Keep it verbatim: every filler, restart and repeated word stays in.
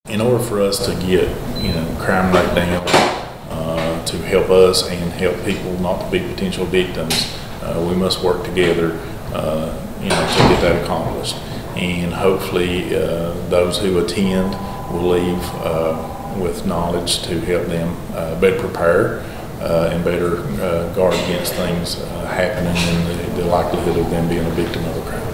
In order for us to get, you know, crime rate down, uh, to help us and help people not to be potential victims, uh, we must work together, uh, you know, to get that accomplished. And hopefully, uh, those who attend will leave uh, with knowledge to help them uh, better prepare uh, and better uh, guard against things uh, happening and the, the likelihood of them being a victim of a crime.